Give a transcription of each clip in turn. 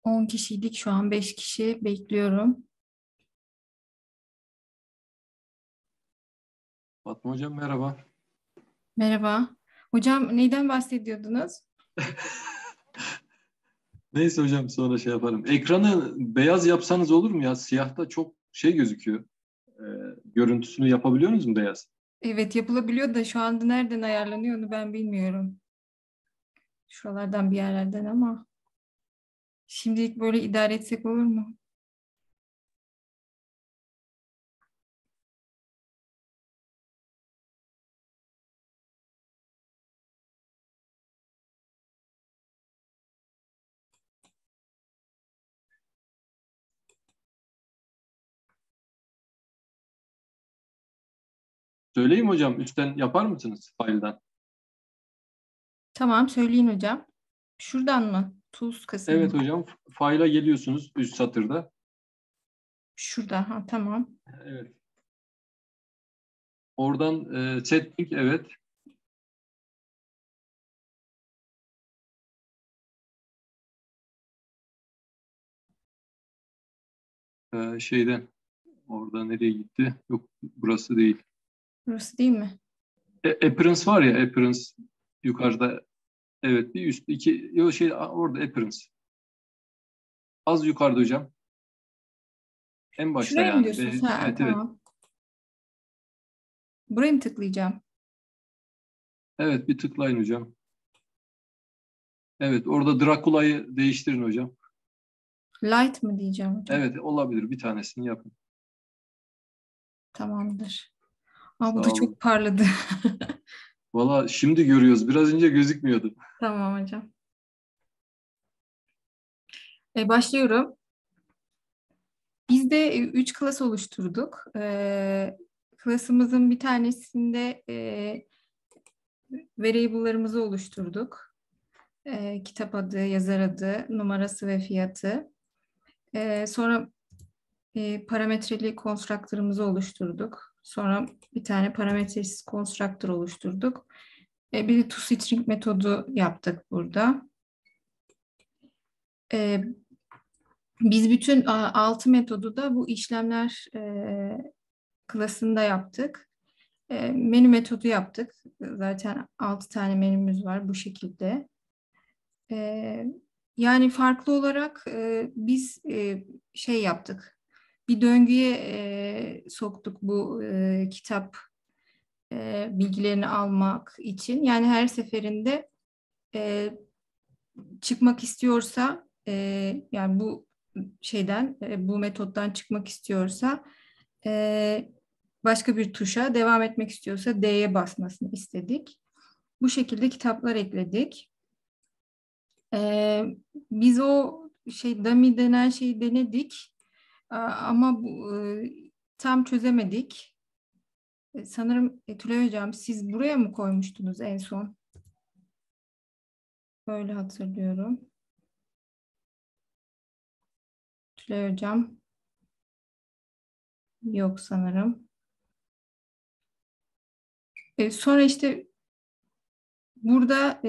10 kişiydik. Şu an 5 kişi bekliyorum. Fatma Hocam merhaba. Merhaba. Hocam neyden bahsediyordunuz? Neyse hocam sonra şey yaparım. Ekranı beyaz yapsanız olur mu ya? Siyahta çok şey gözüküyor. Ee, Görüntüsünü yapabiliyor musunuz beyaz? Evet, yapılabiliyor da şu anda nereden ayarlanıyor onu ben bilmiyorum. Şuralardan bir yerlerden ama şimdilik böyle idare etsek olur mu? Söyleyeyim hocam üstten yapar mısınız failden? Tamam, söyleyin hocam. Şuradan mı? Tools Evet kısmında. hocam faila geliyorsunuz üst satırda. Şurada. Ha, tamam. Evet. Oradan setting evet. Şeyden orada nereye gitti? Yok burası değil. Burası değil mi? Appearance var ya Appearance yukarıda. Evet bir üst iki yok şey orada Appearance. Az yukarıda hocam. En başta Şuraya mı yani. diyorsunuz? Ha, Evet evet. tamam. Buraya mı tıklayacağım? Evet bir tıklayın hocam. Evet orada Drakula'yı değiştirin hocam. Light mı diyeceğim hocam? Evet olabilir bir tanesini yapın. Tamamdır. Aa, bu Sağ da çok olun. parladı. Valla şimdi görüyoruz. Biraz önce gözükmüyordu. Tamam hocam. Başlıyorum. Biz de 3 klas oluşturduk. Klasımızın bir tanesinde variable'larımızı oluşturduk. Kitap adı, yazar adı, numarası ve fiyatı. Sonra parametreli constructor'ımızı oluşturduk. Sonra bir tane parametresiz constructor oluşturduk. Bir de toString metodu yaptık burada. E, Biz bütün 6 metodu da bu işlemler klasında yaptık. Menü metodu yaptık. Zaten 6 tane menümüz var bu şekilde. E, Yani farklı olarak biz şey yaptık. Bir döngüye soktuk bu kitap bilgilerini almak için. Yani her seferinde e, çıkmak istiyorsa yani bu şeyden bu metottan çıkmak istiyorsa e, başka bir tuşa devam etmek istiyorsa D'ye basmasını istedik. Bu şekilde kitaplar ekledik. E, Biz o şey dummy denen şeyi denedik. Ama tam çözemedik. Sanırım Tülay Hocam siz buraya mı koymuştunuz en son? Böyle hatırlıyorum. Tülay Hocam yok sanırım. Sonra işte burada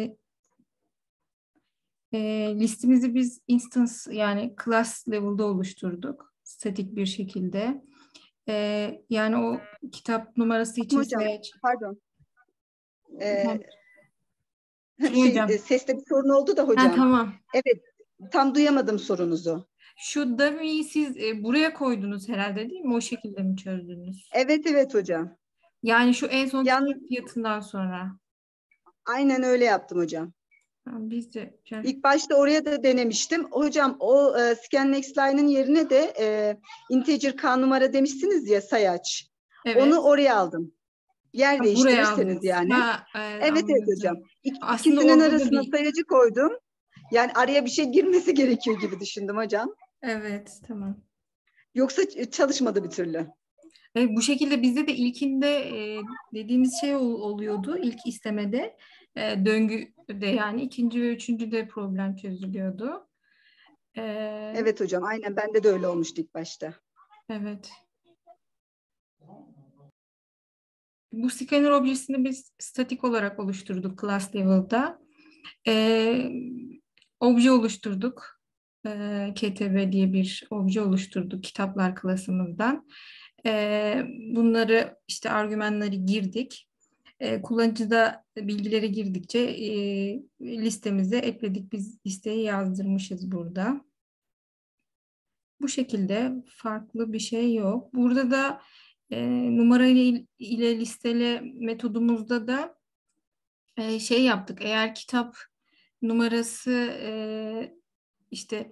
listemizi biz instance yani class level'da oluşturduk. Statik bir şekilde. Yani o kitap numarası için Hocam, seç. pardon. Ee, Tülay Hocam. Seste bir sorun oldu da Ha, hocam. tamam. Evet, tam duyamadım sorunuzu. Şu dummy'yi siz buraya koydunuz herhalde değil mi? O şekilde mi çözdünüz? Evet, evet hocam. Yani şu en son kitap Yan, fiyatından sonra. aynen öyle yaptım hocam. Tamam, biz de. İlk başta oraya da denemiştim. Hocam o scan next line'ın yerine de integer k numara demişsiniz ya sayaç. Onu Evet. oraya aldım. Yer Ha, buraya değiştirirseniz aldınız. yani. Ha, Evet evet hocam. anladım. Aslında İkisinin orada da arasına bir. sayacı koydum. Yani araya bir şey girmesi gerekiyor gibi düşündüm hocam. Evet, tamam. Yoksa çalışmadı bir türlü. Evet, bu şekilde bizde de ilkinde dediğimiz şey oluyordu. İlk istemede döngüde yani ikinci ve üçüncü de problem çözülüyordu. E, Evet hocam, aynen bende de öyle olmuştu ilk başta. evet. Bu scanner objesini biz statik olarak oluşturduk class level'da. E, Obje oluşturduk. KTB diye bir obje oluşturduk kitaplar klasımızdan. Bunları işte argümanları girdik. Kullanıcıda bilgileri girdikçe listemize ekledik. Biz listeyi yazdırmışız burada. Bu şekilde farklı bir şey yok. Burada da numara ile listele metodumuzda da şey yaptık. Eğer kitap numarası işte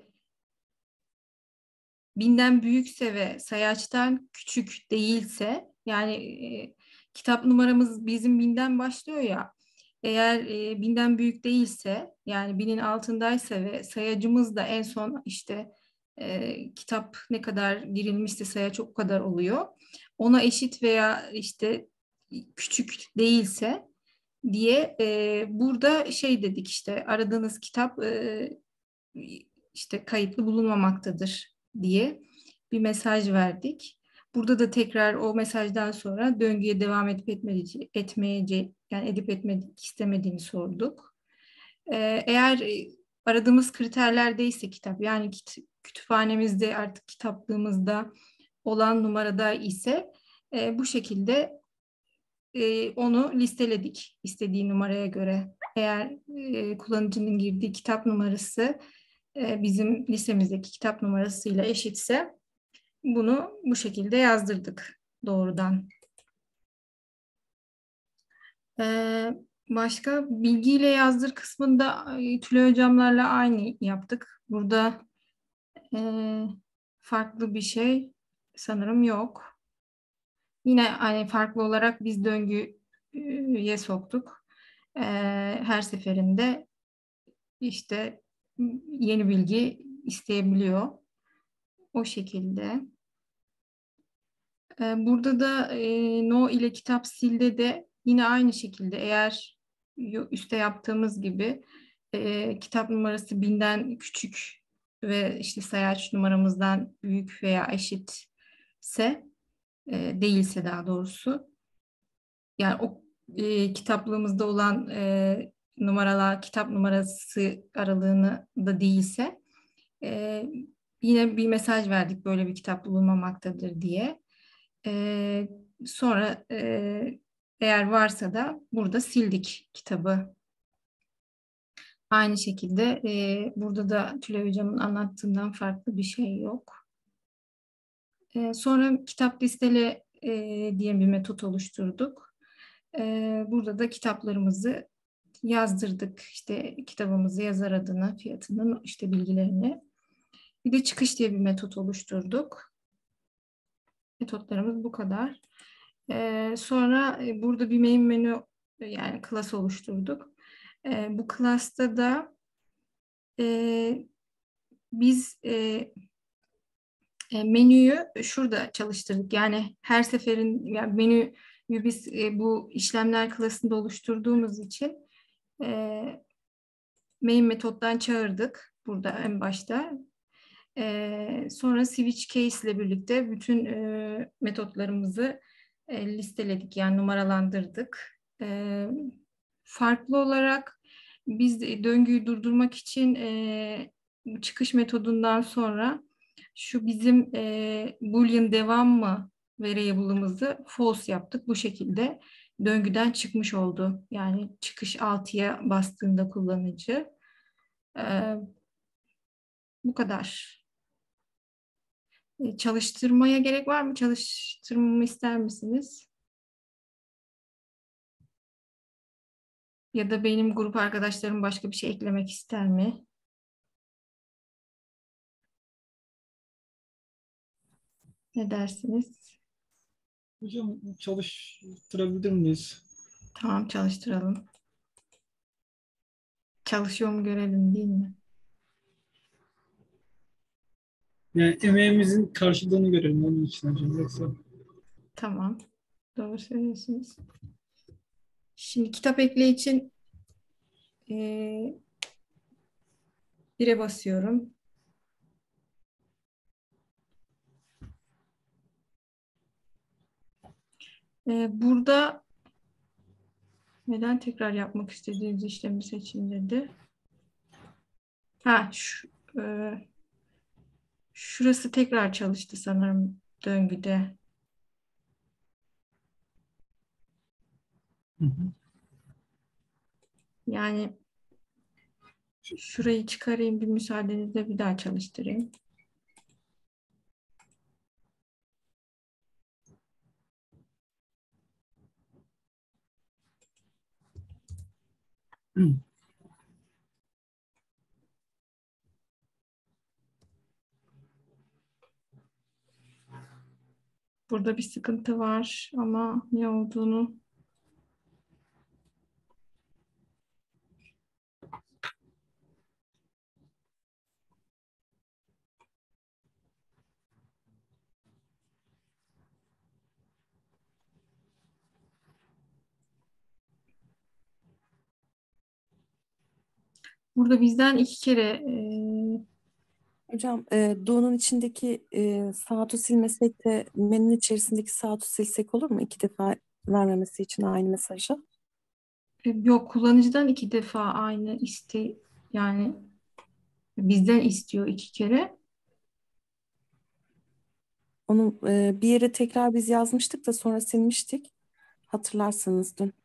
1000'den büyükse ve sayaçtan küçük değilse, yani kitap numaramız bizim 1000'den başlıyor ya, eğer 1000'den büyük değilse, yani 1000'in altındaysa ve sayacımız da en son işte kitap ne kadar girilmişse sayaç o kadar oluyor. Ona eşit veya işte küçük değilse diye burada şey dedik, işte aradığınız kitap işte kayıtlı bulunmamaktadır diye bir mesaj verdik. Burada da tekrar o mesajdan sonra döngüye devam edip etmeyeceği, yani edip etmek istemediğini sorduk. Eğer aradığımız kriterlerdeyse kitap, yani kütüphanemizde artık kitaplığımızda olan numarada ise bu şekilde onu listeledik istediği numaraya göre. Eğer kullanıcının girdiği kitap numarası bizim listemizdeki kitap numarasıyla eşitse bunu bu şekilde yazdırdık doğrudan. Başka bilgiyle yazdır kısmında Tülay hocamlarla aynı yaptık. Burada farklı bir şey sanırım yok. Yine hani farklı olarak biz döngüye soktuk. Her seferinde işte yeni bilgi isteyebiliyor. O şekilde. Burada da no ile kitap silde de yine aynı şekilde, eğer üstte yaptığımız gibi kitap numarası 1000'den küçük ve işte sayaç numaramızdan büyük veya eşitse, değilse daha doğrusu, yani o kitaplığımızda olan numaralar kitap numarası aralığını da değilse yine bir mesaj verdik, böyle bir kitap bulunmamaktadır diye. Sonra eğer varsa da burada sildik kitabı. Aynı şekilde burada da Tülay hocamın anlattığından farklı bir şey yok. Sonra kitap listele diye bir metot oluşturduk. Burada da kitaplarımızı yazdırdık. İşte kitabımızı, yazar adını, fiyatının işte bilgilerini. Bir de çıkış diye bir metot oluşturduk. Metotlarımız bu kadar. Sonra burada bir main menü, yani class oluşturduk. Bu class'ta da biz menüyü şurada çalıştırdık. Yani her seferin, yani menüyü biz bu işlemler klasında oluşturduğumuz için main metottan çağırdık burada en başta. Sonra switch case ile birlikte bütün metotlarımızı listeledik, yani numaralandırdık. Farklı olarak biz döngüyü durdurmak için çıkış metodundan sonra şu bizim boolean devam mı variable'ımızı false yaptık. Bu şekilde döngüden çıkmış oldu. Yani çıkış 6'ya bastığında kullanıcı. Bu kadar. Çalıştırmaya gerek var mı? Çalıştırmamı ister misiniz? Ya da benim grup arkadaşlarım başka bir şey eklemek ister mi? Ne dersiniz? Hocam çalıştırabilir miyiz? Tamam, çalıştıralım. Çalışıyor mu görelim, değil mi? Yani emeğimizin karşılığını görelim onun için hocam. Yoksa Tamam. Doğru söylüyorsunuz. Şimdi kitap ekle için 1'e basıyorum. Burada neden tekrar yapmak istediğiniz işlemi seçin dedi. Ha, şu Şurası tekrar çalıştı sanırım döngüde. Hı hı. Yani şurayı çıkarayım, bir müsaadenizle bir daha çalıştırayım. Hı. Burada bir sıkıntı var ama ne olduğunu burada bizden 2 kere Hocam Doğu'nun içindeki saati silmesek de menünün içerisindeki saati silsek olur mu? 2 defa vermemesi için aynı mesajı. yok, kullanıcıdan 2 defa aynı yani bizden istiyor 2 kere. Onu bir yere tekrar biz yazmıştık da sonra silmiştik. Hatırlarsanız dün.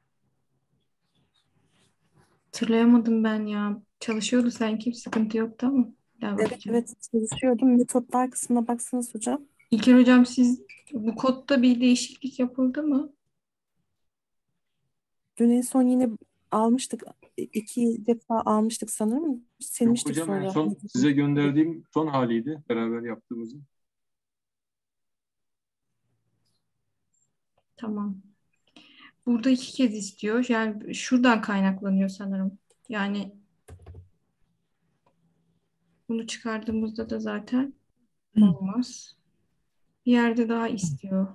Hatırlayamadım ben ya. Çalışıyordu sanki, bir sıkıntı yoktu ama. Bir daha Evet bakacağım. evet çalışıyordum. Metotlar kısmına baksanız hocam. İlker hocam, siz bu kodda bir değişiklik yapıldı mı? Dün en son yine almıştık. 2 defa almıştık sanırım. Yok Silmiştik hocam, en sonra. son size gönderdiğim son haliydi beraber yaptığımızı. Tamam. Burada 2 kez istiyor. Yani şuradan kaynaklanıyor sanırım. Yani bunu çıkardığımızda da zaten olmaz. Bir yerde daha istiyor.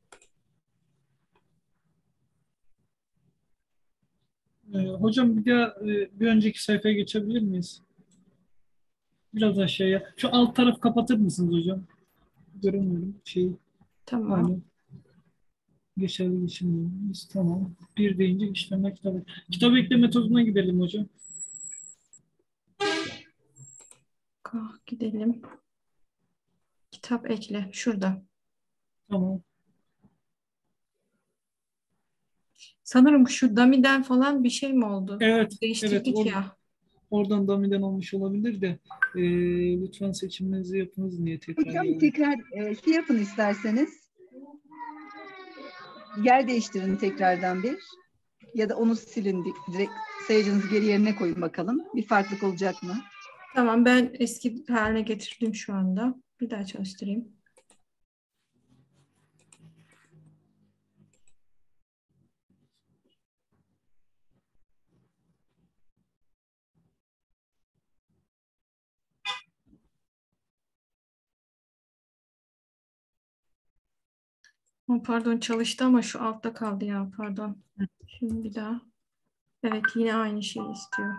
Hocam bir daha bir önceki sayfaya geçebilir miyiz? Biraz aşağıya. Şu alt taraf kapatır mısınız hocam? Göremiyorum. Tamam. Yani geçerli geçirmiyoruz. Tamam. Bir deyince işleme kitabı. Kitap ekleme metoduna gidelim hocam. Gidelim. Kitap ekle. Şurada. Tamam. Sanırım şu dumy'den falan bir şey mi oldu? Evet. Evet. Değiştirdik ya. Oradan damiden olmuş olabilir de lütfen seçiminizi yapınız niye tekrar Hocam geldi? tekrar yapın isterseniz. Yer değiştirin tekrardan bir. Ya da onu silin direkt sayacınızı geri yerine koyun bakalım. Bir farklılık olacak mı? Tamam, ben eski haline getirdim şu anda. Bir daha çalıştırayım. Pardon, çalıştı ama şu altta kaldı ya, pardon. Şimdi bir daha. Evet, yine aynı şeyi istiyor.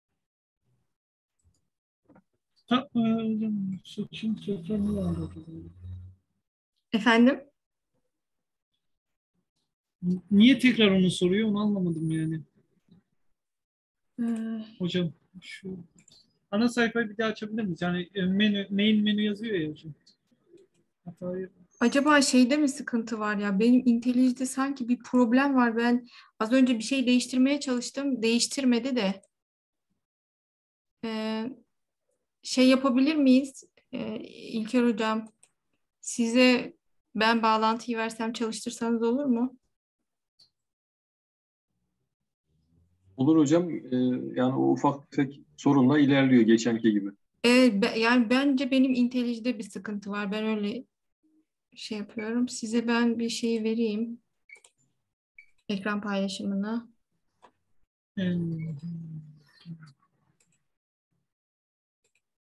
Hocam seçim tekrar ne var? Efendim? Niye tekrar onu soruyor onu anlamadım yani. Ee, Hocam şu ana sayfayı bir daha açabilir miyiz? Yani main menü yazıyor ya hocam. Hatayı. Acaba şeyde mi sıkıntı var ya? Benim IntelliJ'de sanki bir problem var. Ben az önce bir şey değiştirmeye çalıştım. Değiştirmedi de. Ee, Şey yapabilir miyiz? İlker hocam, size ben bağlantıyı versem çalıştırsanız olur mu? Olur hocam. Yani o ufak tefek sorunla ilerliyor geçenki gibi. Yani bence benim IntelliJ'de bir sıkıntı var. Ben öyle şey yapıyorum. Size ben bir şey vereyim. Ekran paylaşımını.